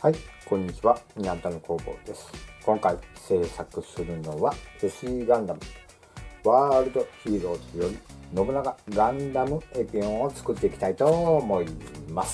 はい、こんにちは。ニャンタの工房です。今回制作するのは SE ガンダムワールドヒーローズより信長ガンダムエピオンを作っていきたいと思います。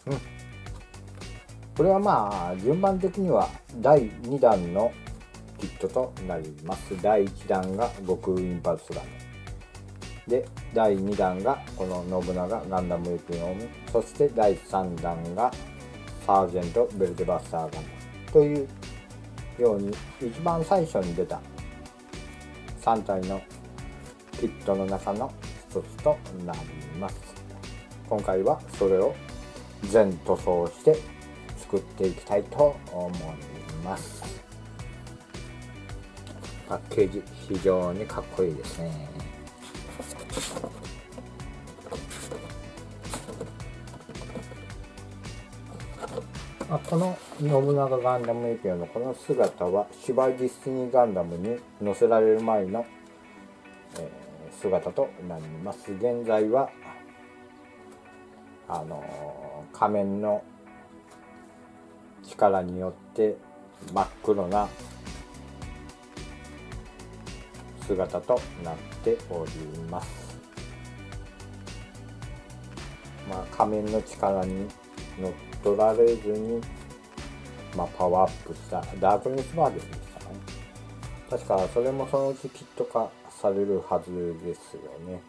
これは順番的には第2弾のキットとなります。第1弾が悟空インパルスガンダムで、第2弾がこの信長ガンダムエピオン、そして第3弾がサージェントベルテバスターガンダムというように一番最初に出た3体のキットの中の一つとなります。今回はそれを全塗装して作っていきたいと思います。パッケージ非常にかっこいいですね。この信長ガンダムエピオンのこの姿は芝居ディスティニーガンダムに載せられる前の、姿となります。現在は仮面の力によって真っ黒な姿となっております。仮面の力に乗っ取られずに、パワーアップしたダークネスバージョンでしたかね。確かそれもそのうちキット化されるはずですよね。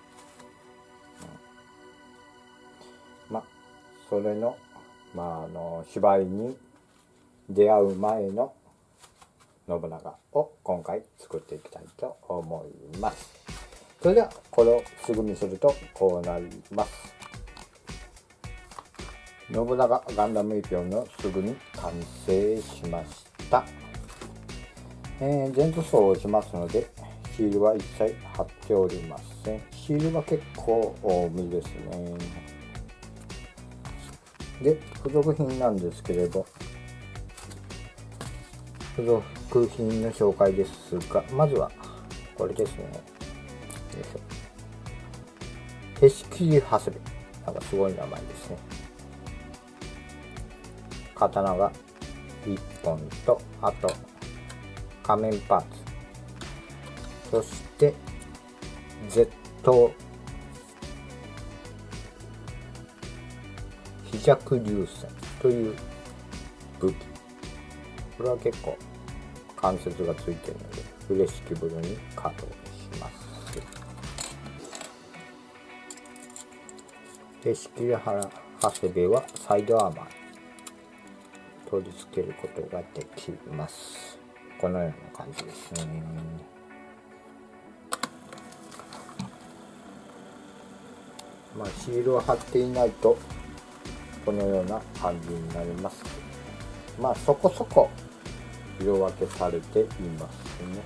それの、芝居に出会う前の信長を今回作っていきたいと思います。それではこれをすぐにするとこうなります。信長ガンダムエピオンのすぐに完成しました。全塗装をしますのでシールは一切貼っておりません。シールは結構多めですね。で、付属品なんですけれど、付属品の紹介ですが、まずはこれですね。よいしょ。手式長谷部、なんかすごい名前ですね。刀が1本と、あと仮面パーツ、そしてZ飛弱流線という武器、これは結構関節がついているので嬉しき部分に稼働します。手式長谷部はサイドアーマー取り付けることができます。このような感じですね。シールを貼っていないとこのような感じになります。そこそこ色分けされていますね。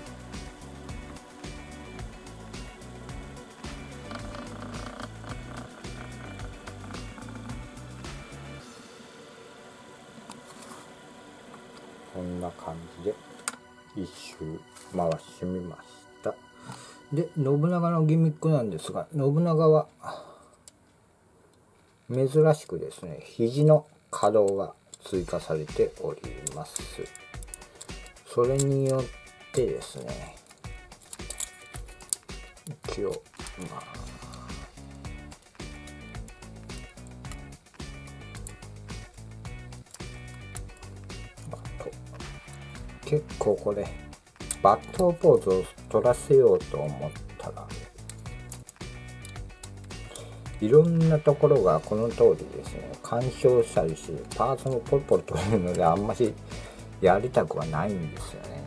こんな感じで一周回しみました。で、信長のギミックなんですが、信長は珍しくですね、肘の可動が追加されております。それによってですね、一応結構これバットポーズを取らせようと思ったらいろんなところがこの通りですね、干渉したりしてパーツもポリポリ取れるのであんまりやりたくはないんですよね。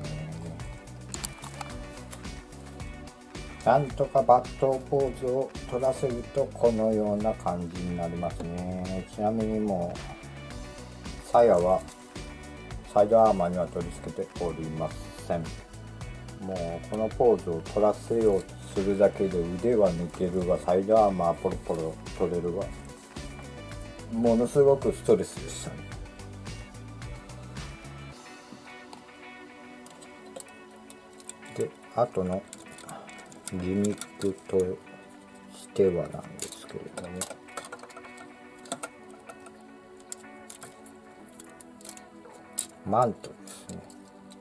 なんとかバットポーズを取らせるとこのような感じになりますね。ちなみにもう鞘はサイドアーマーには取り付けておりません。もうこのポーズを取らせようとするだけで腕は抜けるわ、サイドアーマーポロポロ取れるわ、ものすごくストレスでしたね。で、あとのギミックとしてはなんですけれども、 マントですね。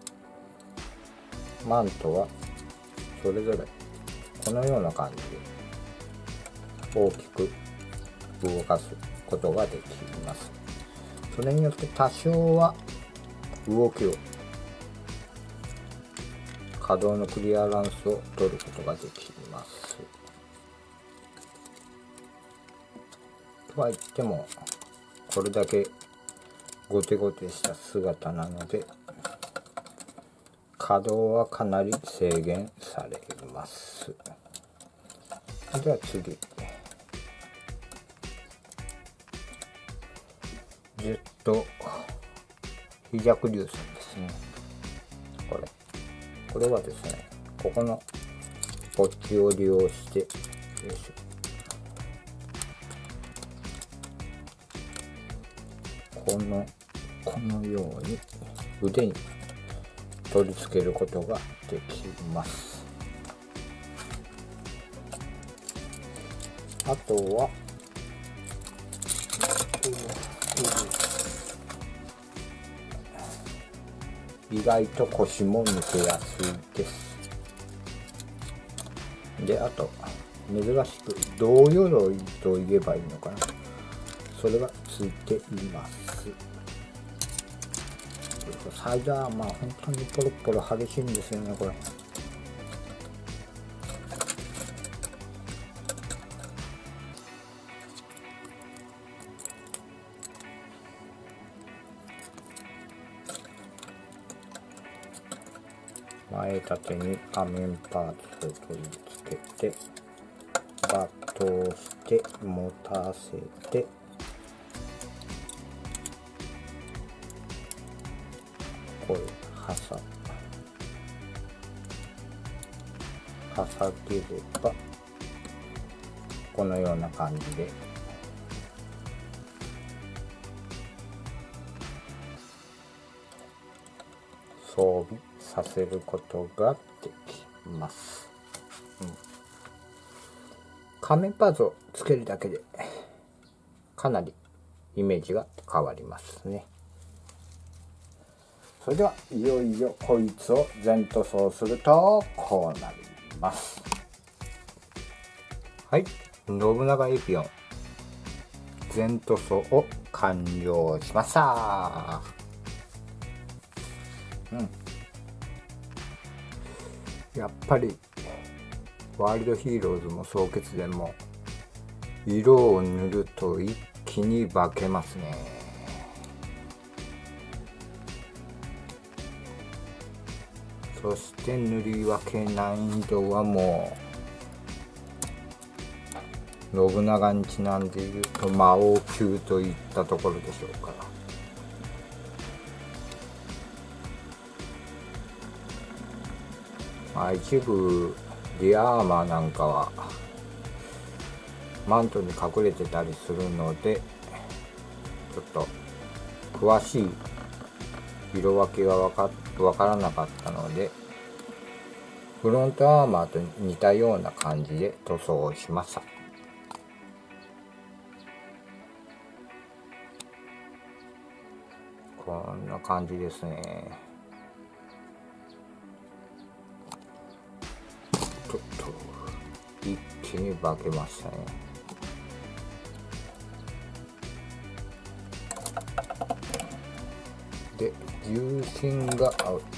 マントはそれぞれこのような感じで大きく動かすことができます。それによって多少は動きを可動のクリアランスを取ることができます。とは言ってもこれだけゴテゴテした姿なので可動はかなり制限されます。では次、ジェット飛弱流線ですね。これはですね、ここのポッチを利用して、よいしょ、このように腕に取り付けることができます。あとは意外と腰も抜けやすいです。で、あと珍しく胴鎧と言えばいいのかな、それがついています。サイダー本当にポロポロ激しいんですよね、これ。前縦に仮面パーツを取り付けてバットをして持たせて、これ挟げればこのような感じで装備させることができます。仮面パーツをつけるだけでかなりイメージが変わりますね。それではいよいよこいつを全塗装するとこうなります。はい、信長エピオン全塗装を完了しました。やっぱりワールドヒーローズも総決戦も色を塗ると一気に化けますね。そして塗り分け難易度はもう信長にちなんでいると魔王級といったところでしょうか。一部リアーマーなんかはマントに隠れてたりするのでちょっと詳しい色分けがわからなかったのでフロントアーマーと似たような感じで塗装をしました。こんな感じですね。ちょっと一気に化けましたね。で、重心が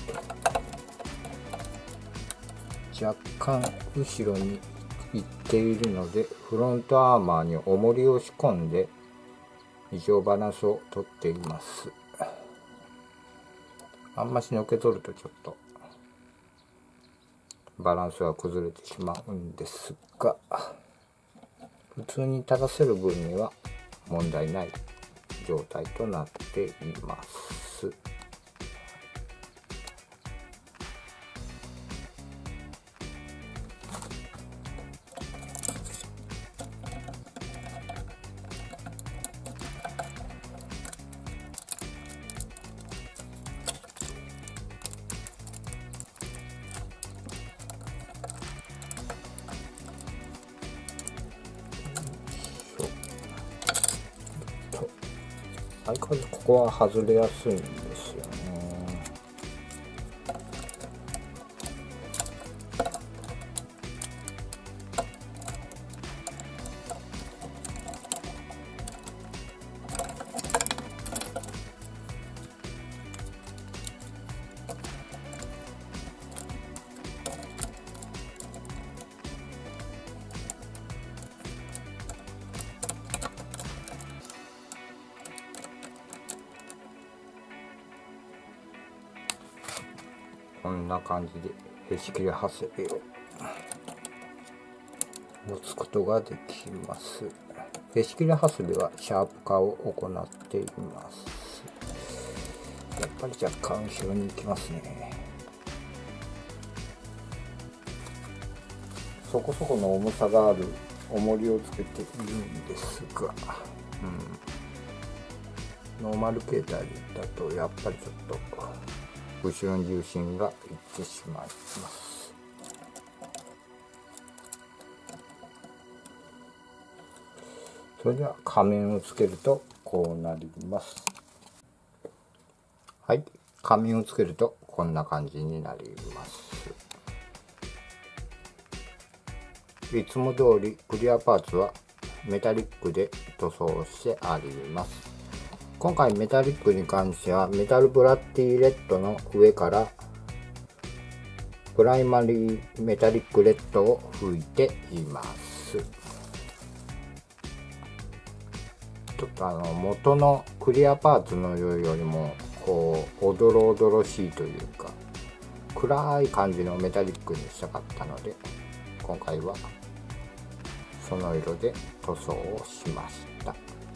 若干後ろに行っているのでフロントアーマーに重りを仕込んで一応バランスをとっています。あんましのけ取るとちょっとバランスが崩れてしまうんですが、普通に立たせる分には問題ない状態となっています。相変わらずここは外れやすいんですよね。 こんな感じでへし切りハサミを持つことができます。へし切りハサミはシャープ化を行っています。やっぱり若干後ろに行きますね。そこそこの重さがある重りをつけているんですが、ノーマル形態だとやっぱりちょっと後ろに重心がいってしまいます。それでは仮面をつけるとこうなります。はい、仮面をつけるとこんな感じになります。いつも通りクリアパーツはメタリックで塗装してあります。今回メタリックに関してはメタルブラッディレッドの上からプライマリーメタリックレッドを吹いています。ちょっと元のクリアパーツのよりもこうおどろおどろしいというか暗い感じのメタリックにしたかったので、今回はその色で塗装をしました。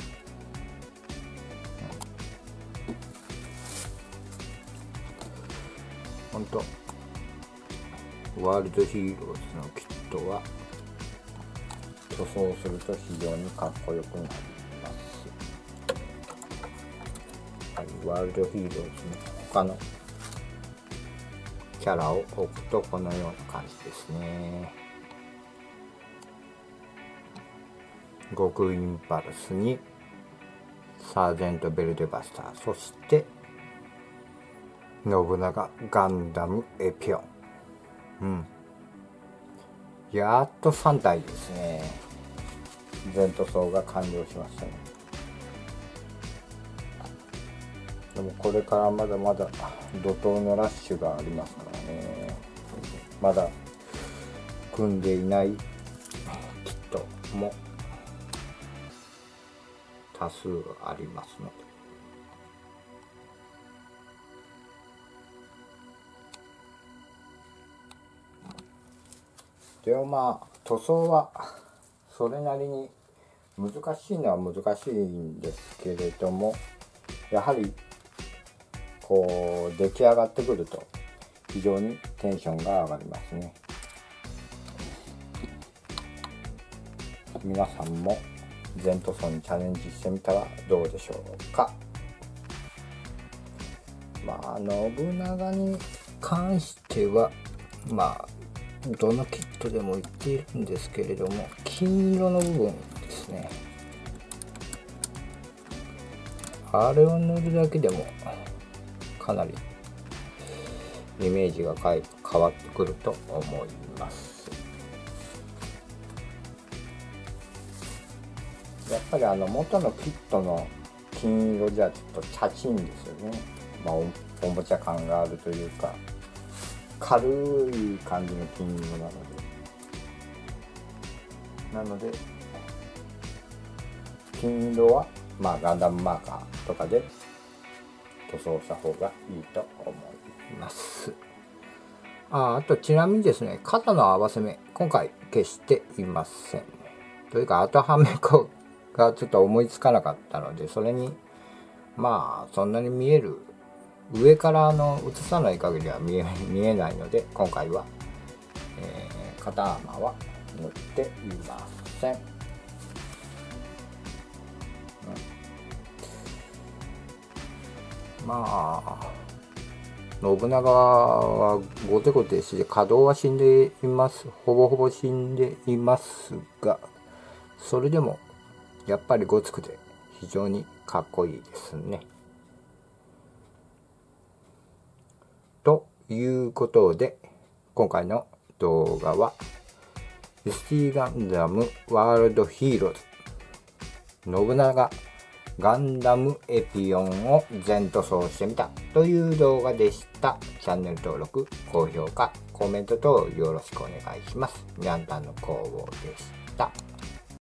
本当ワールドヒーローズのキットは塗装すると非常にかっこよくなります。はい、ワールドヒーローズの他のキャラを置くとこのような感じですね。悟空インパルスにサージェントベルデバスター、そして信長ガンダムエピオン、やっと3体ですね。全塗装が完了しましたね。でもこれからまだまだ怒涛のラッシュがありますからね。まだ組んでいないキットも多数ありますので。でもまあ塗装はそれなりに難しいのは難しいんですけれども、やはりこう出来上がってくると非常にテンションが上がりますね。皆さんも全塗装にチャレンジしてみたらどうでしょうか。まあ信長に関してはどのキットでも言っているんですけれども、金色の部分ですね、あれを塗るだけでもかなりイメージが変わってくると思います。やっぱり元のキットの金色じゃちょっとチャチンですよね。おもちゃ感があるというか軽い感じの金色なので金色はガンダムマーカーとかで塗装した方がいいと思います。あとちなみにですね、肩の合わせ目今回消していません。というか後はめがちょっと思いつかなかったので、それにそんなに見える上から映さない限りは見えないので、今回は、肩アーマーは塗っていません。信長はゴテゴテして稼働は死んでいます。ほぼほぼ死んでいますが、それでもやっぱりごつくて非常にかっこいいですね。ということで、今回の動画は ST ガンダムワールドヒーローズ信長ガンダムエピオンを全塗装してみたという動画でした。チャンネル登録、高評価、コメント等よろしくお願いします。にゃんたんの工房でした。